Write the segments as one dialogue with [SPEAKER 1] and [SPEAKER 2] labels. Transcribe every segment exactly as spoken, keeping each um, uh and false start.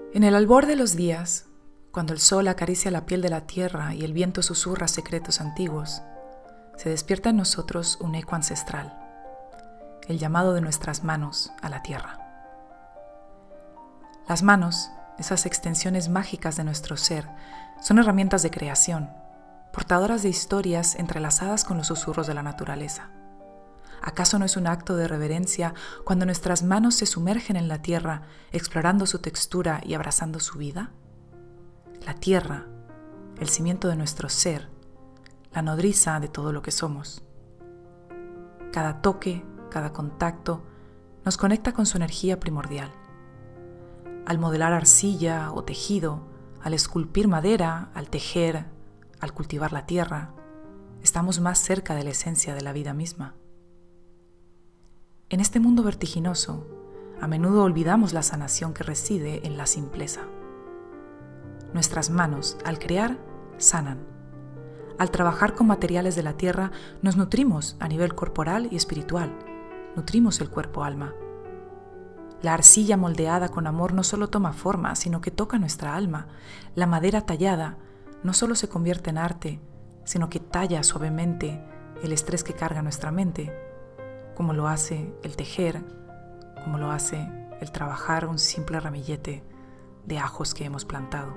[SPEAKER 1] En el albor de los días, cuando el sol acaricia la piel de la tierra y el viento susurra secretos antiguos, se despierta en nosotros un eco ancestral, el llamado de nuestras manos a la tierra. Las manos, esas extensiones mágicas de nuestro ser, son herramientas de creación, portadoras de historias entrelazadas con los susurros de la naturaleza. ¿Acaso no es un acto de reverencia cuando nuestras manos se sumergen en la tierra, explorando su textura y abrazando su vida? La tierra, el cimiento de nuestro ser, la nodriza de todo lo que somos. Cada toque, cada contacto, nos conecta con su energía primordial. Al modelar arcilla o tejido, al esculpir madera, al tejer, al cultivar la tierra, estamos más cerca de la esencia de la vida misma. En este mundo vertiginoso, a menudo olvidamos la sanación que reside en la simpleza. Nuestras manos, al crear, sanan. Al trabajar con materiales de la tierra, nos nutrimos a nivel corporal y espiritual. Nutrimos el cuerpo-alma. La arcilla moldeada con amor no solo toma forma, sino que toca nuestra alma. La madera tallada no solo se convierte en arte, sino que talla suavemente el estrés que carga nuestra mente, como lo hace el tejer, como lo hace el trabajar un simple ramillete de ajos que hemos plantado.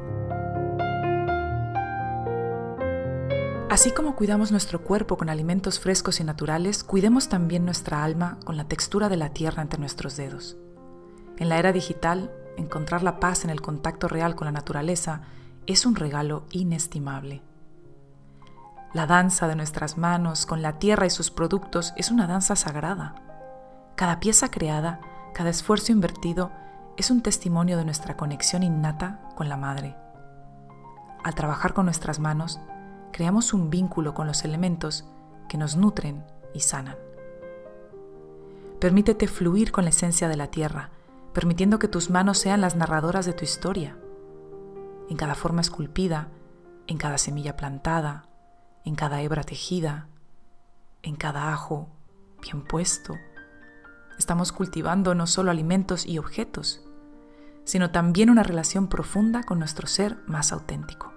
[SPEAKER 1] Así como cuidamos nuestro cuerpo con alimentos frescos y naturales, cuidemos también nuestra alma con la textura de la tierra entre nuestros dedos. En la era digital, encontrar la paz en el contacto real con la naturaleza es un regalo inestimable. La danza de nuestras manos con la tierra y sus productos es una danza sagrada. Cada pieza creada, cada esfuerzo invertido es un testimonio de nuestra conexión innata con la madre. Al trabajar con nuestras manos, creamos un vínculo con los elementos que nos nutren y sanan. Permítete fluir con la esencia de la tierra, permitiendo que tus manos sean las narradoras de tu historia. En cada forma esculpida, en cada semilla plantada, en cada hebra tejida, en cada ajo bien puesto, estamos cultivando no solo alimentos y objetos, sino también una relación profunda con nuestro ser más auténtico.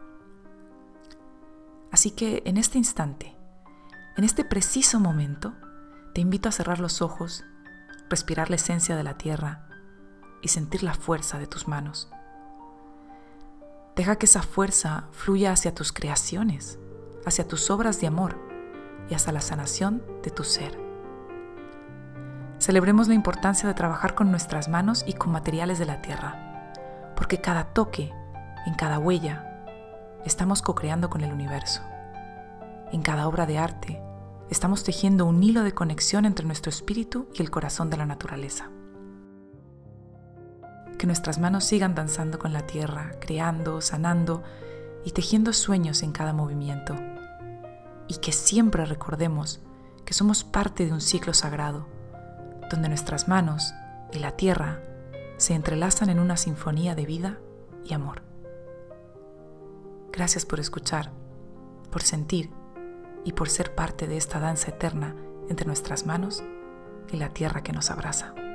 [SPEAKER 1] Así que en este instante, en este preciso momento, te invito a cerrar los ojos, respirar la esencia de la tierra y sentir la fuerza de tus manos. Deja que esa fuerza fluya hacia tus creaciones, hacia tus obras de amor y hacia la sanación de tu ser. Celebremos la importancia de trabajar con nuestras manos y con materiales de la tierra, porque cada toque, en cada huella, estamos co-creando con el universo. En cada obra de arte, estamos tejiendo un hilo de conexión entre nuestro espíritu y el corazón de la naturaleza. Que nuestras manos sigan danzando con la tierra, creando, sanando y tejiendo sueños en cada movimiento. Y que siempre recordemos que somos parte de un ciclo sagrado, donde nuestras manos y la tierra se entrelazan en una sinfonía de vida y amor. Gracias por escuchar, por sentir y por ser parte de esta danza eterna entre nuestras manos y la tierra que nos abraza.